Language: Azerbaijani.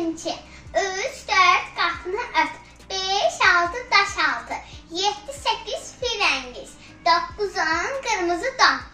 bizimki. 3, 4 qapını ört. 5, 6 daş altı. 7, 8 Firəngiz. 9, 10 qırmızı don.